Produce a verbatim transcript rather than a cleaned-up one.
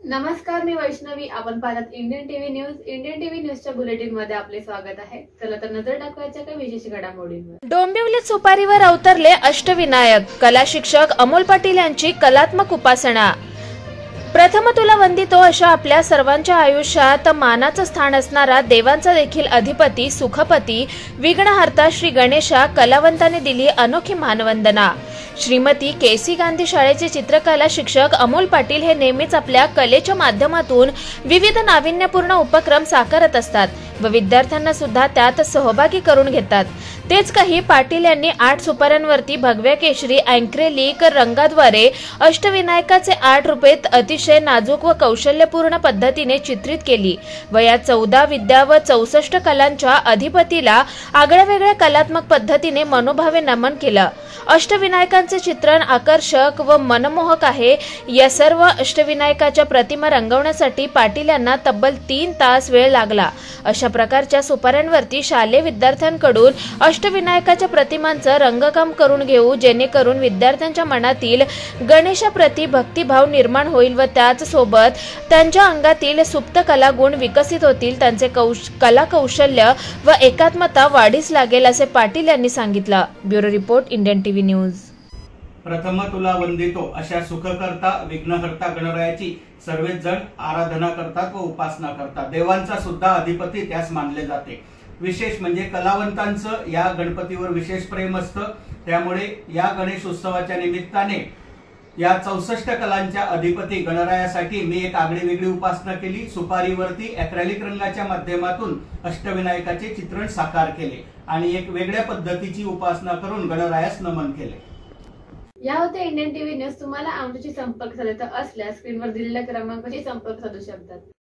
नमस्कार, मी वैष्णवी. आपण पाहतात Indian TV news. Indian TV न्यूजच्या बुलेटिन मध्ये आपले स्वागत आहे. चला तर नजर टाकवायच्या काही विशेष घडामोडींवर. डोंबिवलीत सुपारीवर अवतरले अष्टविनायक. कला शिक्षक अमोल पाटील यांची कलात्मक उपासना. प्रथम तुला वंदितो अशा आपल्या सर्वांच्या आयुष्यात मानाचं स्थान असणारा देवांचा देखील अधिपती सुखपती विघ्नहर्ता श्री गणेशा कलावंतांनी दिली अनोखी मानवंदना. श्रीमती के सी गांधी शाळेचे चित्रकला शिक्षक अमोल पाटील हे नेहमीच आपल्या कलेच्या माध्यमातून विविध नाविन्यपूर्ण उपक्रम साकारत असतात व विद्यार्थ्यांना सुद्धा त्यात सहभागी करून घेतात. तेच काही पाटील यांनी आठ सुपाऱ्यांवरती भगव्या केशरी अँक्रेलिक रंगाद्वारे अष्टविनायकाचे आठ रूपे अतिशय नाजूक व कौशल्यपूर्ण पद्धतीने चित्रित केली व या चौदा विद्या व चौसष्ट कलांच्या अधिपतीला आगळ्यावेगळ्या कलात्मक पद्धतीने मनोभावे नमन केलं. अष्टविनायकांचे चित्रण आकर्षक व मनमोहक आहे. या सर्व अष्टविनायकाच्या प्रतिमा रंगवण्यासाठी पाटील यांना तब्बल तीन तास वेळ लागला. अशा प्रकारच्या सुपाऱ्यांवरती शालेय विद्यार्थ्यांकडून अष्टविनायकाच्या प्रतिमांचं रंगकाम करून घेऊ, जेणेकरून विद्यार्थ्यांच्या मनातील गणेशाप्रती भक्तिभाव निर्माण होईल व त्याच सोबत त्यांच्या अंगातील सुप्त कला गुण विकसित होतील, त्यांचे कला कौशल्य व एकात्मता वाढीस लागेल, असे पाटील यांनी सांगितलं. Bureau report, Indian TV news. प्रथम तुला वंदितो अशा सुखकर्ता विघ्नहर्ता गणरायाची सर्वच जण आराधना करतात व उपासना करतात. देवांचा सुद्धा अधिपती त्यास मानले जाते. विशेष म्हणजे कलावंतांचं या गणपतीवर विशेष प्रेम असतं. त्यामुळे या गणेश उत्सवाच्या निमित्ताने या चौसष्ट कलांच्या अधिपती गणरायासाठी मी एक आगळी वेगळी उपासना केली. सुपारीवरती अॅक्रेलिक रंगाच्या माध्यमातून अष्टविनायकाचे चित्रण साकार केले आणि एक वेगळ्या पद्धतीची उपासना करून गणरायास नमन केले. या होत्या इंडियन टीव्ही न्यूज. तुम्हाला आमच्याशी संपर्क साधायचा असल्यास स्क्रीनवर दिलेल्या क्रमांकाशी संपर्क साधू शकतात.